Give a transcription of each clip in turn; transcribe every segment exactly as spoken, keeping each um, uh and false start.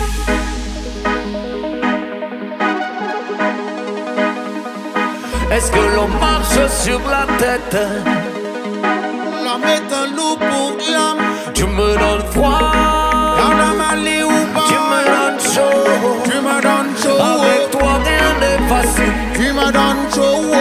Est-ce que l'on marche sur la tête? L'homme est un loup pour l'homme. Tu me donnes froid. Tu me donnes chaud. Tu me donnes chaud. Avec toi rien n'est facile. Tu me donnes chaud.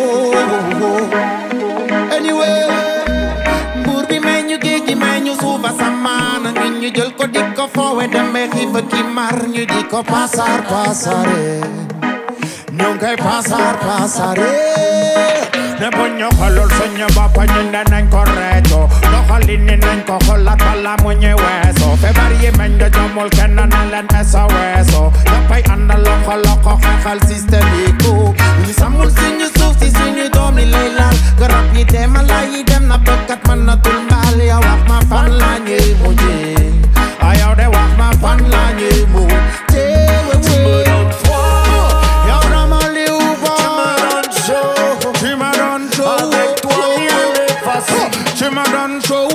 Anyway, Burbi menu gigi menu suva samana. Ñu jël ko di ko foowe demee xiifa ki mar ñu di ko pasar pasare. Ñu ngay pasar pasare. Ne bu ñu xoolul suñu bopp ñu ne nañ ko reeto doxalin ni nañ ko xoolaat bala mu ñu weeso feebar yi meñ da jomul kenn na leen S O S o dafay àndal loxo loxo xeexal systémique ñu samul suñu suuf si suñu doom yi lay laal garab yi dem mala yi dem na bëkkat mën na tul mbaal yow wax ma fan la ñuy mujjee a yow de wax ma fan la ñuy mujjee tu me donnes chaud.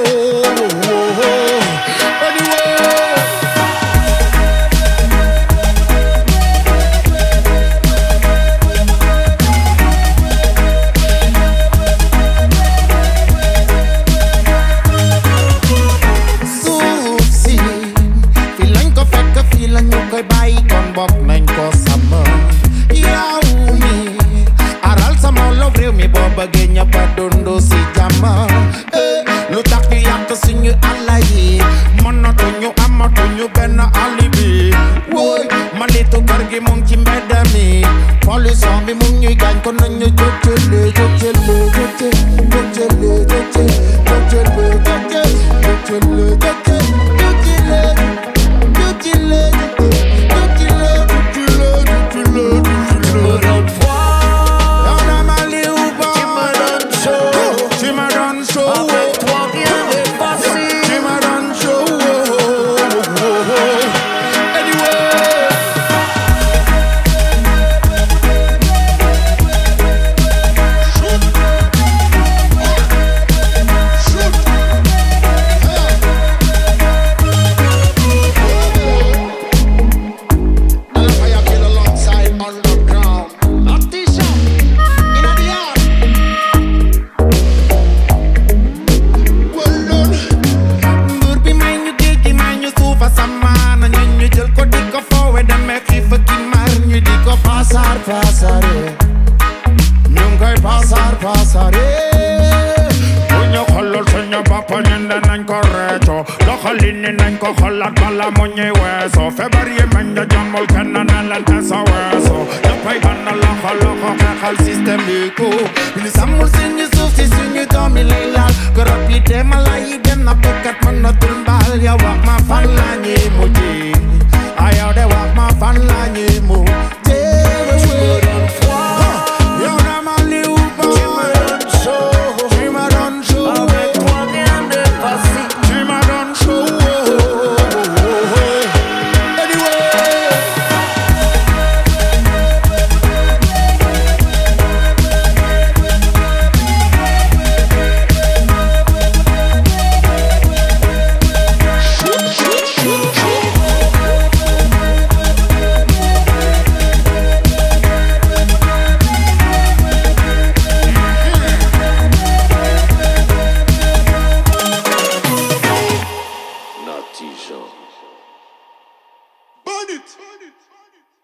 Suuf si fii lañ ko fekk fii lañ ñu koy bàyyi kon bokk nañ ko sàmm yow mi aral sama love réew mi boo bëggee ñëpp a dundu si jàmm lu tax ñu yàq suñu àll yi mënatuñu amatuñu benn alibi wóoy malitu kër gi mu ngi ci mbedd mi pollution bi mu ngi ñuy gaañ ko nañu jóg jële jóg jële jóg jële jóg jële jóg jële jóg jële jóg jële jóg jële jóg jële jóg jële jóg jële jóg jële Avec toi rien n'est facile. Tu me donnes chaud. Anyway. Shoot. Shoot. I'll fire kill alongside Ondubground. Natty shot. In the yard. Samana ñu ñu jël ko di ko foowe demee xiifa ki mar ñu di ko pasar pasare ñu ngay pasar pasare bu ñu xoolul suñu bopp ñu ne nañ ko reeto doxalin ni nañ ko xoolaat bala mu ñuy weeso feebar yi meñ da jomul kenn na leen S O S o dafay ànd loxo loxo xeexal systémique ñu samul suñu suuf si suñu doom yi lay laal garab yi dem mala yi dem na bëkkat mën na tul mbaal yow wax ma fan la ñuy mujjee a yow de wax ma fan la ñuy mujjee yow dama liw ba tu me donnes chaud tu me donnes chaud Avec toi rien n'est facile. tu me donnes chaud anyway. Natty Jean. Burn it!